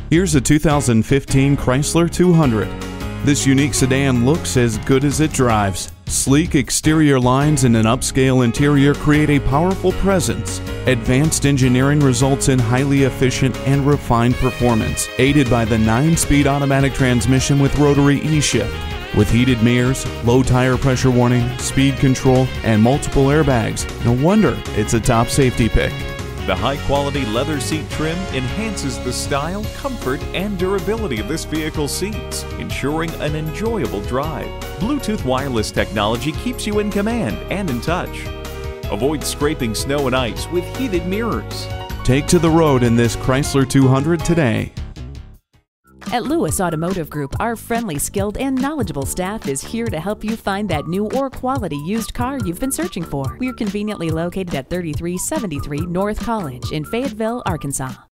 Here's a 2015 Chrysler 200. This unique sedan looks as good as it drives. Sleek exterior lines and an upscale interior create a powerful presence. Advanced engineering results in highly efficient and refined performance, aided by the 9-speed automatic transmission with rotary E-shift. With heated mirrors, low tire pressure warning, speed control, and multiple airbags, no wonder it's a top safety pick. The high-quality leather seat trim enhances the style, comfort, and durability of this vehicle's seats, ensuring an enjoyable drive. Bluetooth wireless technology keeps you in command and in touch. Avoid scraping snow and ice with heated mirrors. Take to the road in this Chrysler 200 today. At Lewis Automotive Group, our friendly, skilled, and knowledgeable staff is here to help you find that new or quality used car you've been searching for. We're conveniently located at 3373 North College in Fayetteville, Arkansas.